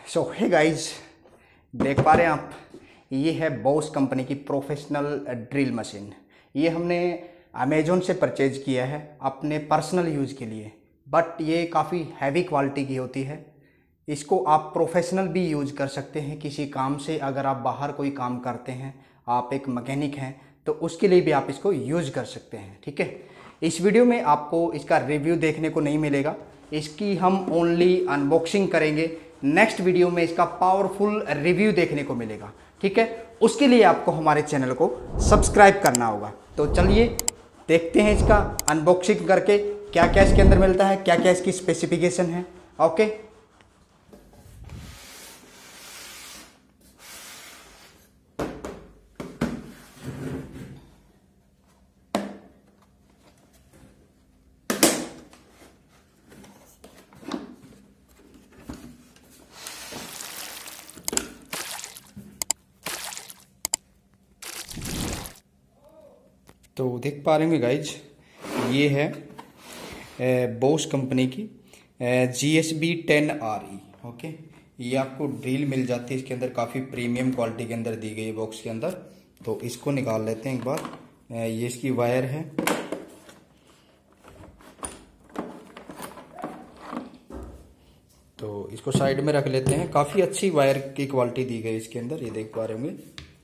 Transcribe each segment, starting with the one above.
सो hey guys, देख पा रहे हैं आप, ये है बॉस कंपनी की प्रोफेशनल ड्रिल मशीन। ये हमने अमेजोन से परचेज किया है अपने पर्सनल यूज़ के लिए, बट ये काफ़ी हैवी क्वालिटी की होती है। इसको आप प्रोफेशनल भी यूज कर सकते हैं किसी काम से। अगर आप बाहर कोई काम करते हैं, आप एक मैकेनिक हैं, तो उसके लिए भी आप इसको यूज कर सकते हैं। ठीक है, इस वीडियो में आपको इसका रिव्यू देखने को नहीं मिलेगा, इसकी हम ओनली अनबॉक्सिंग करेंगे। नेक्स्ट वीडियो में इसका पावरफुल रिव्यू देखने को मिलेगा। ठीक है, उसके लिए आपको हमारे चैनल को सब्सक्राइब करना होगा। तो चलिए देखते हैं इसका अनबॉक्सिंग करके क्या क्या इसके अंदर मिलता है, क्या क्या इसकी स्पेसिफिकेशन है। ओके, तो देख पा रहे होंगे गाइज, ये है बॉस कंपनी की GSB 10RE। ओके, ये आपको ड्रिल मिल जाती है इसके अंदर, काफ़ी प्रीमियम क्वालिटी के अंदर दी गई है बॉक्स के अंदर। तो इसको निकाल लेते हैं एक बार। ये इसकी वायर है, तो इसको साइड में रख लेते हैं। काफ़ी अच्छी वायर की क्वालिटी दी गई इसके अंदर, ये देख पा रहे होंगे।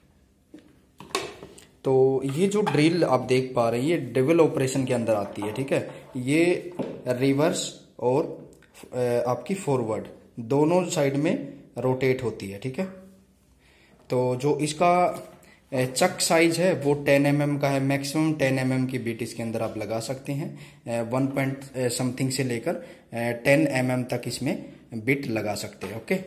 तो ये जो ड्रिल आप देख पा रहे हैं, ये डबल ऑपरेशन के अंदर आती है। ठीक है, ये रिवर्स और आपकी फॉरवर्ड दोनों साइड में रोटेट होती है। ठीक है, तो जो इसका चक साइज है वो 10 mm का है। मैक्सिमम 10 mm की बीट इसके अंदर आप लगा सकते हैं। 1 पॉइंट समथिंग से लेकर 10 mm तक इसमें बीट लगा सकते हैं। ओके,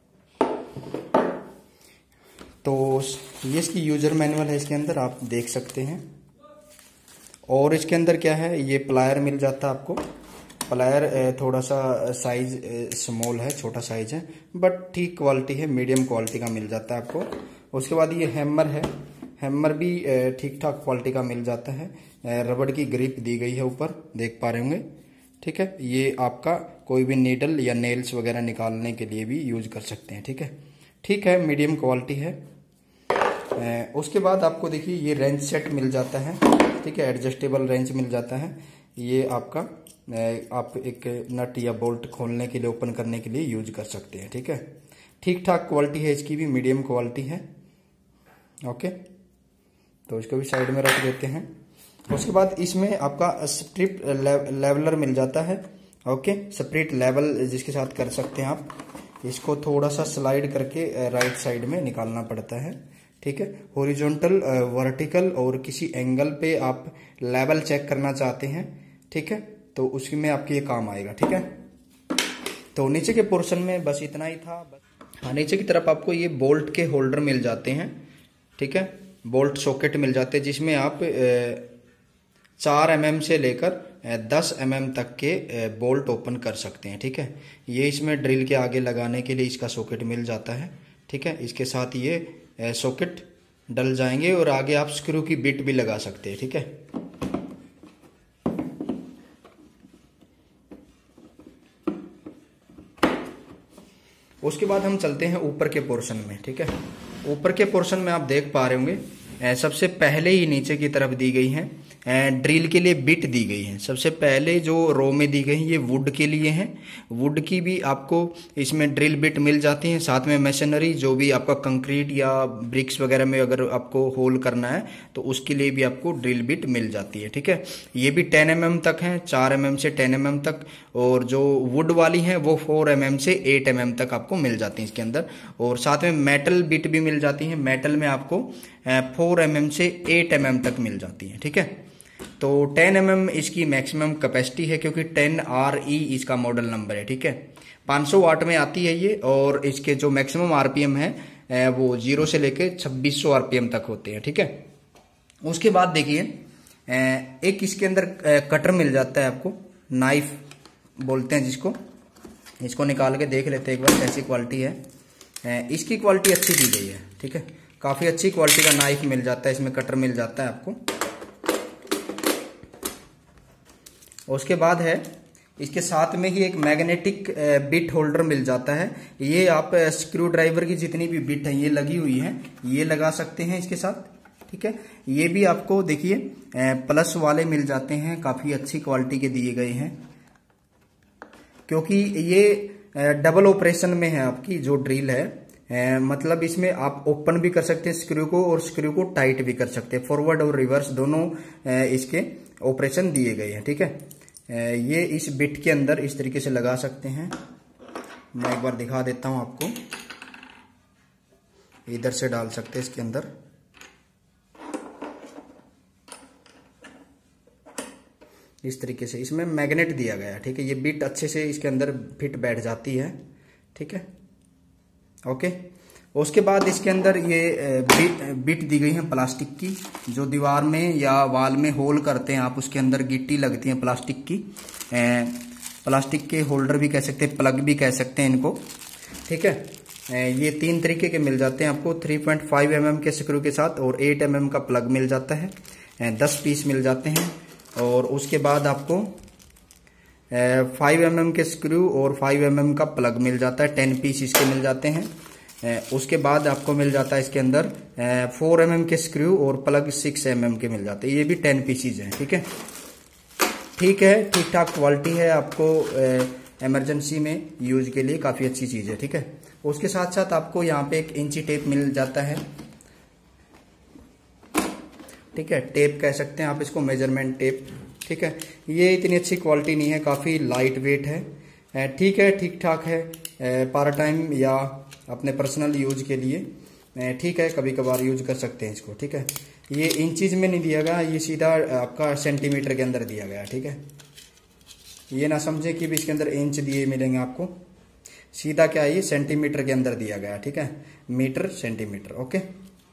तो ये इसकी यूजर मैनुअल है, इसके अंदर आप देख सकते हैं। और इसके अंदर क्या है, ये प्लायर मिल जाता है आपको। प्लायर थोड़ा सा साइज स्मॉल है, छोटा साइज है, बट ठीक क्वालिटी है, मीडियम क्वालिटी का मिल जाता है आपको। उसके बाद ये हैमर है, हैमर भी ठीक ठाक क्वालिटी का मिल जाता है। रबड़ की ग्रिप दी गई है ऊपर, देख पा रहे होंगे। ठीक है, ये आपका कोई भी नीडल या नेल्स वगैरह निकालने के लिए भी यूज कर सकते हैं। ठीक है, मीडियम क्वालिटी है। उसके बाद आपको देखिए ये रेंच सेट मिल जाता है। ठीक है, एडजस्टेबल रेंच मिल जाता है। ये आपका आप एक नट या बोल्ट खोलने के लिए, ओपन करने के लिए यूज कर सकते हैं। ठीक है, ठीक ठाक क्वालिटी है इसकी भी, मीडियम क्वालिटी है। ओके, तो इसको भी साइड में रख देते हैं। उसके बाद इसमें आपका स्ट्रिप लेवलर मिल जाता है। ओके, स्प्रिट लेवल जिसके साथ कर सकते हैं आप। इसको थोड़ा सा स्लाइड करके राइट साइड में निकालना पड़ता है। ठीक है, हॉरिजॉन्टल, वर्टिकल और किसी एंगल पे आप लेवल चेक करना चाहते हैं। ठीक है, तो उसमें आपके ये काम आएगा। ठीक है, तो नीचे के पोर्शन में बस इतना ही था। हाँ, नीचे की तरफ आपको ये बोल्ट के होल्डर मिल जाते हैं। ठीक है, बोल्ट सॉकेट मिल जाते हैं, जिसमें आप 4 mm से लेकर 10 mm तक के बोल्ट ओपन कर सकते हैं। ठीक है, ये इसमें ड्रिल के आगे लगाने के लिए इसका सॉकेट मिल जाता है। ठीक है, इसके साथ ये सॉकेट डल जाएंगे और आगे आप स्क्रू की बिट भी लगा सकते हैं। ठीक है, उसके बाद हम चलते हैं ऊपर के पोर्शन में। ठीक है, ऊपर के पोर्शन में आप देख पा रहे होंगे, सबसे पहले ही नीचे की तरफ दी गई है ड्रिल के लिए बिट दी गई है। सबसे पहले जो रो में दी गई है ये वुड के लिए है। वुड की भी आपको इसमें ड्रिल बिट मिल जाती है। साथ में मशीनरी, जो भी आपका कंक्रीट या ब्रिक्स वगैरह में अगर आपको होल करना है तो उसके लिए भी आपको ड्रिल बिट मिल जाती है। ठीक है, ये भी 10 mm तक है, 4 mm से 10 mm तक। और जो वुड वाली है वो 4 mm से 8 mm तक आपको मिल जाती है इसके अंदर। और साथ में मेटल बिट भी मिल जाती है। मेटल में आपको 4 mm से 8 mm तक मिल जाती है। ठीक है, तो 10 mm इसकी मैक्सिमम कैपेसिटी है, क्योंकि 10RE इसका मॉडल नंबर है। ठीक है, 500 वाट में आती है ये। और इसके जो मैक्सिमम RPM है वो 0 से लेके 2600 RPM तक होते हैं। ठीक है, उसके बाद देखिए एक इसके अंदर कटर मिल जाता है आपको, नाइफ बोलते हैं जिसको। इसको निकाल के देख लेते हैं एक बार कैसी क्वालिटी है। इसकी क्वालिटी अच्छी दी गई है। ठीक है, काफ़ी अच्छी क्वालिटी का नाइफ मिल जाता है, इसमें कटर मिल जाता है आपको। उसके बाद है इसके साथ में ही एक मैग्नेटिक बिट होल्डर मिल जाता है। ये आप स्क्रू ड्राइवर की जितनी भी बिट है ये लगी हुई है, ये लगा सकते हैं इसके साथ, ठीक है। ये भी आपको देखिए प्लस वाले मिल जाते हैं, काफी अच्छी क्वालिटी के दिए गए हैं, क्योंकि ये डबल ऑपरेशन में है आपकी जो ड्रिल है। मतलब इसमें आप ओपन भी कर सकते हैं स्क्रू को और स्क्रू को टाइट भी कर सकते हैं, फॉरवर्ड और रिवर्स दोनों इसके ऑपरेशन दिए गए हैं, ठीक है। ये इस बिट के अंदर इस तरीके से लगा सकते हैं। मैं एक बार दिखा देता हूं आपको, इधर से डाल सकते हैं इसके अंदर, इस तरीके से इसमें मैग्नेट दिया गया है, ठीक है। ये बिट अच्छे से इसके अंदर फिट बैठ जाती है, ठीक है, ओके। उसके बाद इसके अंदर ये बिट दी गई है प्लास्टिक की, जो दीवार में या वाल में होल करते हैं आप, उसके अंदर गिट्टी लगती है प्लास्टिक की, प्लास्टिक के होल्डर भी कह सकते हैं, प्लग भी कह सकते हैं इनको, ठीक है। ये 3 तरीके के मिल जाते हैं आपको, 3.5 mm के स्क्रू के साथ और 8 mm का प्लग मिल जाता है, 10 पीस मिल जाते हैं। और उसके बाद आपको 5 mm के स्क्रू और 5 mm का प्लग मिल जाता है, 10 पीस इसके मिल जाते हैं। उसके बाद आपको मिल जाता है इसके अंदर 4 mm के स्क्रू और प्लग 6 mm के मिल जाते हैं, ये भी 10 पीसीज हैं, ठीक है। ठीक है, ठीक ठाक क्वालिटी है, आपको इमरजेंसी में यूज के लिए काफी अच्छी चीज है, ठीक है। उसके साथ साथ आपको यहाँ पे एक इंची टेप मिल जाता है, ठीक है, टेप कह सकते हैं आप इसको, मेजरमेंट टेप, ठीक है। ये इतनी अच्छी क्वालिटी नहीं है, काफी लाइट वेट है, ठीक है, ठीक ठाक है, पार्ट टाइम या अपने पर्सनल यूज के लिए ठीक है, कभी कभार यूज कर सकते हैं इसको, ठीक है। ये इंचीज में नहीं दिया गया, ये सीधा आपका सेंटीमीटर के अंदर दिया गया, ठीक है। ये ना समझे कि भी इसके अंदर इंच दिए मिलेंगे आपको, सीधा क्या है, ये सेंटीमीटर के अंदर दिया गया, ठीक है, मीटर सेंटीमीटर, ओके।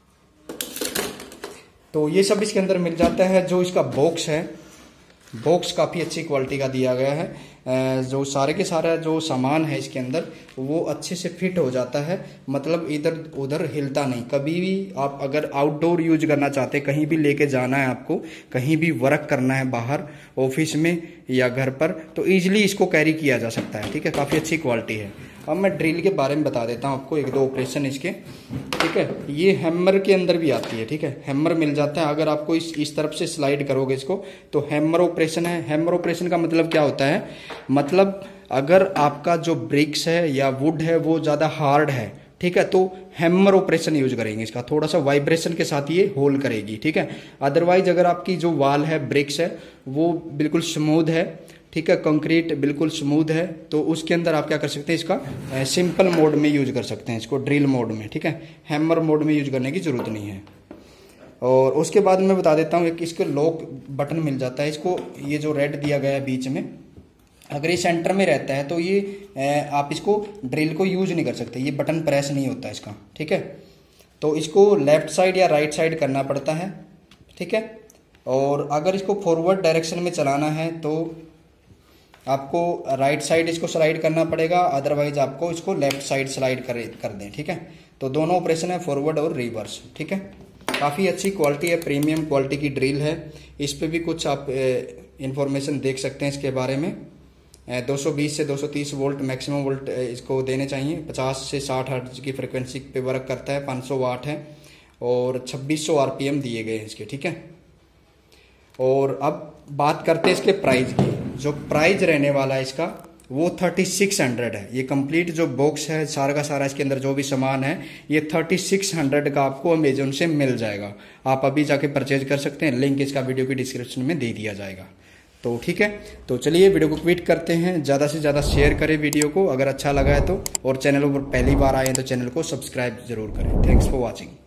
तो ये सब इसके अंदर मिल जाता है। जो इसका बॉक्स है, बॉक्स काफ़ी अच्छी क्वालिटी का दिया गया है, जो सारे के सारा जो सामान है इसके अंदर वो अच्छे से फिट हो जाता है, मतलब इधर उधर हिलता नहीं। कभी भी आप अगर आउटडोर यूज करना चाहते हैं, कहीं भी लेके जाना है आपको, कहीं भी वर्क करना है बाहर ऑफिस में या घर पर, तो ईजिली इसको कैरी किया जा सकता है, ठीक है, काफ़ी अच्छी क्वालिटी है। अब मैं ड्रिल के बारे में बता देता हूँ आपको, 1-2 ऑपरेशन इसके, ठीक है। ये हैमर के अंदर भी आती है, ठीक है, हैमर मिल जाता है। अगर आपको इस तरफ से स्लाइड करोगे इसको तो हैमर ऑपरेशन है। हैमर ऑपरेशन का मतलब क्या होता है, मतलब अगर आपका जो ब्रिक्स है या वुड है वो ज़्यादा हार्ड है, ठीक है, तो हैमर ऑपरेशन यूज करेंगे इसका, थोड़ा सा वाइब्रेशन के साथ ये होल करेगी, ठीक है। अदरवाइज अगर आपकी जो वाल है, ब्रिक्स है, वो बिल्कुल स्मूथ है, ठीक है, कंक्रीट बिल्कुल स्मूथ है, तो उसके अंदर आप क्या कर सकते हैं, इसका सिंपल मोड में यूज कर सकते हैं इसको, ड्रिल मोड में, ठीक है, हैमर मोड में यूज करने की जरूरत नहीं है। और उसके बाद मैं बता देता हूँ, एक इसके लॉक बटन मिल जाता है इसको, ये जो रेड दिया गया है बीच में, अगर ये सेंटर में रहता है तो ये आप इसको ड्रिल को यूज नहीं कर सकते, ये बटन प्रेस नहीं होता इसका, ठीक है। तो इसको लेफ्ट साइड या राइट साइड करना पड़ता है, ठीक है। और अगर इसको फॉरवर्ड डायरेक्शन में चलाना है तो आपको राइट साइड इसको स्लाइड करना पड़ेगा, अदरवाइज आपको इसको लेफ्ट साइड स्लाइड कर दें, ठीक है। तो दोनों ऑपरेशन है, फॉरवर्ड और रिवर्स, ठीक है। काफ़ी अच्छी क्वालिटी है, प्रीमियम क्वालिटी की ड्रिल है। इस पे भी कुछ आप इंफॉर्मेशन देख सकते हैं इसके बारे में। 220 से 230 वोल्ट मैक्सिमम वोल्ट इसको देने चाहिए, 50 से 60 हर्ट्ज की फ्रिक्वेंसी पे वर्क करता है, 500 वाट है और 2600 RPM दिए गए हैं इसके, ठीक है। और अब बात करते हैं इसके प्राइस की। जो प्राइस रहने वाला है इसका वो 3600 है। ये कंप्लीट जो बॉक्स है सारा का सारा, इसके अंदर जो भी सामान है, ये 3600 का आपको अमेजोन से मिल जाएगा। आप अभी जाके परचेज कर सकते हैं, लिंक इसका वीडियो की डिस्क्रिप्शन में दे दिया जाएगा। तो ठीक है, तो चलिए वीडियो को क्विट करते हैं। ज़्यादा से ज़्यादा शेयर करें वीडियो को अगर अच्छा लगा है तो, और चैनल पर पहली बार आए हैं तो चैनल को सब्सक्राइब जरूर करें। Thanks for watching.